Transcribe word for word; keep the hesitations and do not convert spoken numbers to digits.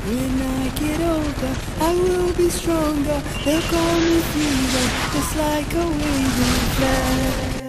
When I get older, I will be stronger. They'll call me freedom, just like a waving flag.